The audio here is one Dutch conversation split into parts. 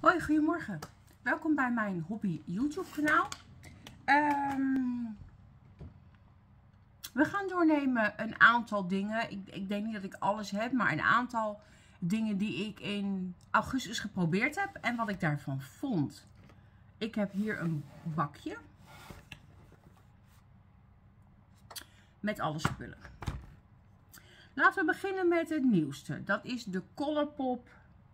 Hoi, goedemorgen. Welkom bij mijn hobby YouTube kanaal. We gaan doornemen een aantal dingen. Ik denk niet dat ik alles heb, maar een aantal dingen die ik in augustus geprobeerd heb en wat ik daarvan vond. Ik heb hier een bakje met alle spullen. Laten we beginnen met het nieuwste. Dat is de Colourpop.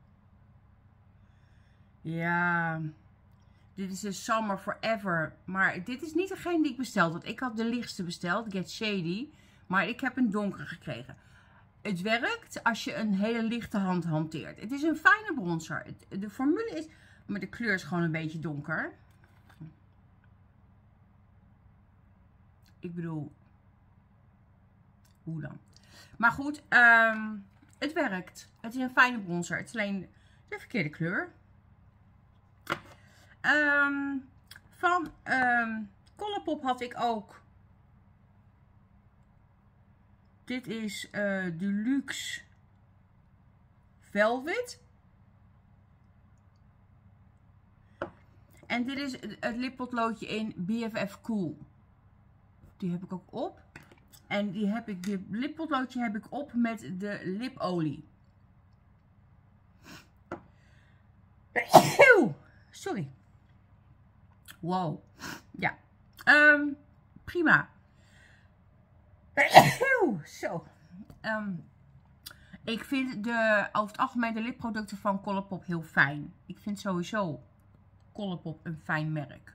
Ja, dit is de Summer Forever. Maar dit is niet degene die ik besteld had. Ik had de lichtste besteld, Get Shady. Maar ik heb een donkere gekregen. Het werkt als je een hele lichte hand hanteert. Het is een fijne bronzer. De formule is... Maar de kleur is gewoon een beetje donker. Ik bedoel... Hoe dan? Maar goed, het werkt. Het is een fijne bronzer. Het is alleen de verkeerde kleur. Van Colourpop had ik ook. Dit is Deluxe Velvet. En dit is het lippotloodje in BFF Cool. Die heb ik ook op. En dit lippotloodje heb ik op met de lipolie. Sorry. Wow. Ja. Prima. Zo. Ik vind over het algemeen de lipproducten van Colourpop heel fijn. Ik vind sowieso Colourpop een fijn merk.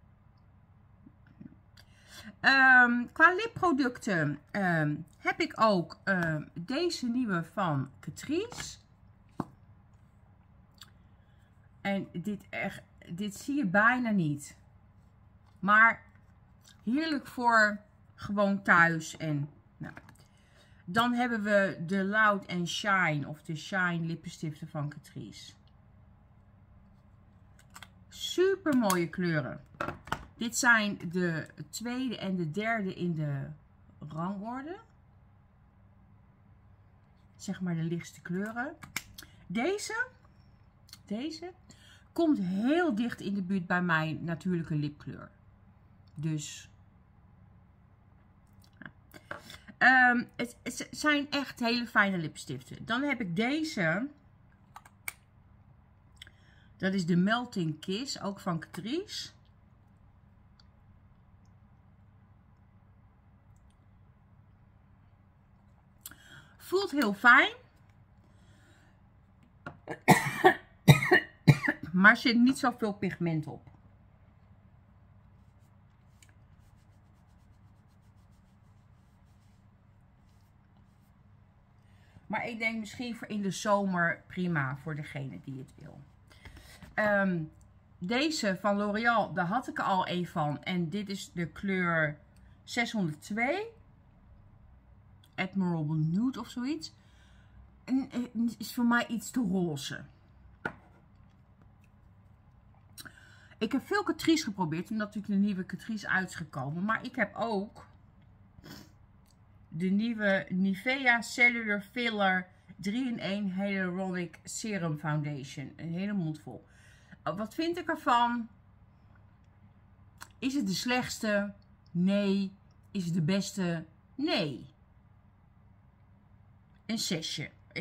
Qua lipproducten heb ik ook deze nieuwe van Catrice. En dit zie je bijna niet. Maar heerlijk voor gewoon thuis. En, nou. Dan hebben we de Loud and Shine of de Shine lippenstiften van Catrice. Super mooie kleuren. Dit zijn de tweede en de derde in de rangorde. Zeg maar de lichtste kleuren. Deze komt heel dicht in de buurt bij mijn natuurlijke lipkleur. Dus het zijn echt hele fijne lipstiften. Dan heb ik deze. Dat is de Melting Kiss, ook van Catrice. Voelt heel fijn. Maar zit niet zoveel pigment op. Maar ik denk misschien voor in de zomer prima voor degene die het wil. Deze van L'Oréal, daar had ik er al een van. En dit is de kleur 602. Admirable Nude of zoiets. En het is voor mij iets te roze. Ik heb veel Catrice geprobeerd, omdat natuurlijk de nieuwe Catrice uit is gekomen. Maar ik heb ook de nieuwe Nivea Cellular Filler 3-in-1 Hyaluronic Serum Foundation. Een hele mond vol. Wat vind ik ervan? Is het de slechtste? Nee. Is het de beste? Nee. Een 6.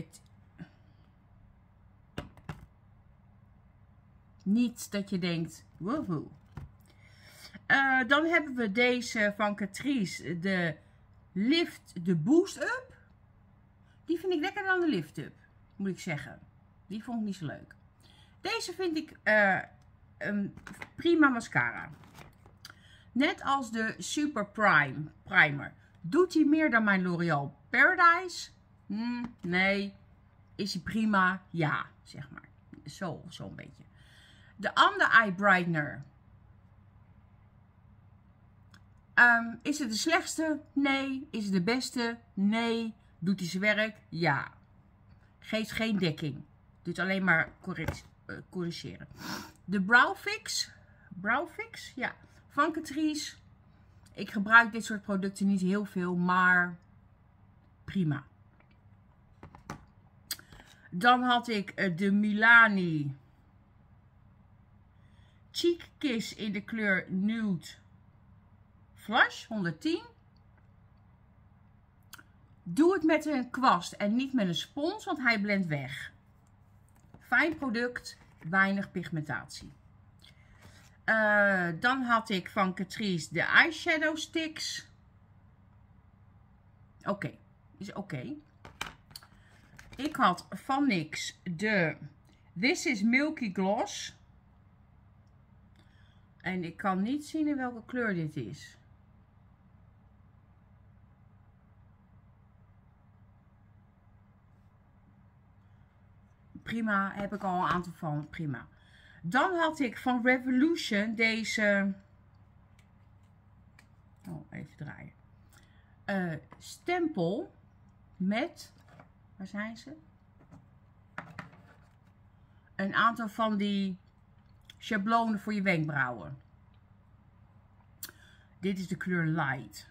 Niet dat je denkt, woehoe. Dan hebben we deze van Catrice, de Boost Up. Die vind ik lekkerder dan de Lift Up, moet ik zeggen. Die vond ik niet zo leuk. Deze vind ik een prima mascara. Net als de Super Primer. Doet hij meer dan mijn L'Oréal Paradise? Nee. Is hij prima? Ja, zeg maar. Zo'n beetje. De Under Eye Brightener. Is het de slechtste? Nee. Is het de beste? Nee. Doet hij zijn werk? Ja. Geeft geen dekking. Doet alleen maar corrigeren. De Brow Fix, ja. Van Catrice. Ik gebruik dit soort producten niet heel veel, maar prima. Dan had ik de Milani Cheek Kiss in de kleur Nude Flush 110. Doe het met een kwast en niet met een spons, want hij blendt weg. Fijn product, weinig pigmentatie. Dan had ik van Catrice de eyeshadow sticks. Oké, is oké. Ik had van NYX de This is Milky Gloss. En ik kan niet zien in welke kleur dit is. Prima, heb ik al een aantal van. Prima. Dan had ik van Revolution deze... Oh, even draaien. Stempel met... Waar zijn ze? Een aantal van die schablonen voor je wenkbrauwen. Dit is de kleur Light.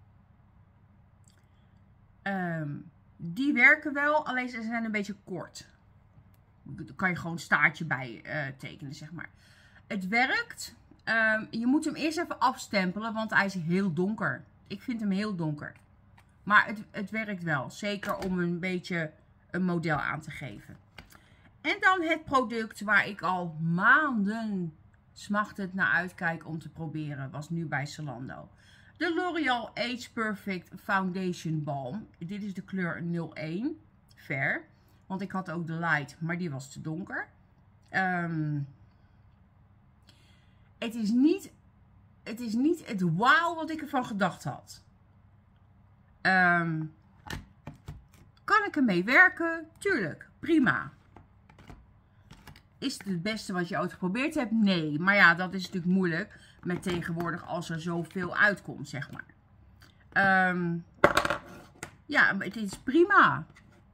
Die werken wel, alleen ze zijn een beetje kort. Daar kan je gewoon staartje bij tekenen, zeg maar. Het werkt. Je moet hem eerst even afstempelen, want hij is heel donker. Ik vind hem heel donker. Maar het werkt wel. Zeker om een beetje een model aan te geven. En dan het product waar ik al maanden smachtend naar uitkijk om te proberen. Was nu bij Zalando. De L'Oreal Age Perfect Foundation Balm. Dit is de kleur 01. Fair. Want ik had ook de light, maar die was te donker. Het is niet het wauw wat ik ervan gedacht had. Kan ik ermee werken? Tuurlijk, prima. Is het beste wat je ooit geprobeerd hebt? Nee, maar ja, dat is natuurlijk moeilijk met tegenwoordig als er zoveel uitkomt, zeg maar. Ja, het is prima.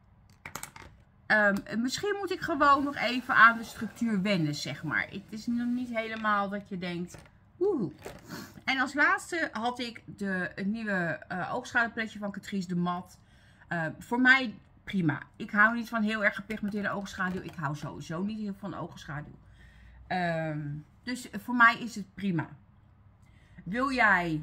Misschien moet ik gewoon nog even aan de structuur wennen, zeg maar. Het is nog niet helemaal dat je denkt, woehoe. En als laatste had ik het nieuwe oogschaduwpaletje van Catrice de Mat. Voor mij prima. Ik hou niet van heel erg gepigmenteerde oogschaduw. Ik hou sowieso niet heel van oogschaduw. Dus voor mij is het prima. Wil jij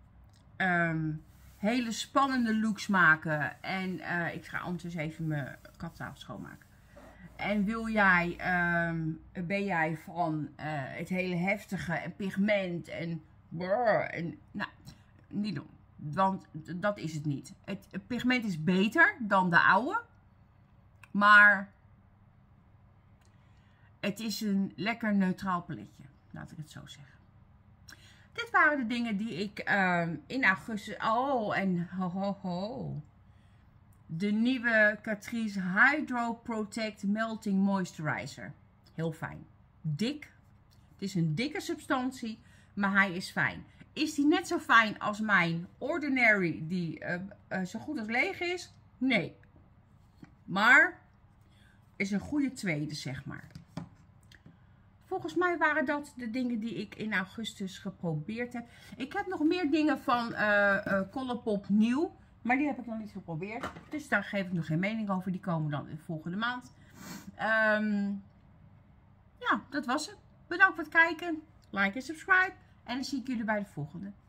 hele spannende looks maken. En ik ga ondertussen even mijn kattafel schoonmaken. En ben jij van het hele heftige en pigment en nou, niet doen. Want dat is het niet. Het pigment is beter dan de oude. Maar het is een lekker neutraal paletje. Laat ik het zo zeggen. Dit waren de dingen die ik in augustus... Oh, en ho. De nieuwe Catrice Hydro Protect Melting Moisturizer. Heel fijn. Dik. Het is een dikke substantie, maar hij is fijn. Is die net zo fijn als mijn Ordinary die zo goed als leeg is? Nee. Maar is een goede tweede, zeg maar. Volgens mij waren dat de dingen die ik in augustus geprobeerd heb. Ik heb nog meer dingen van Colourpop nieuw. Maar die heb ik nog niet geprobeerd. Dus daar geef ik nog geen mening over. Die komen dan de volgende maand. Ja, dat was het. Bedankt voor het kijken. Like en subscribe. En dan zie ik jullie bij de volgende.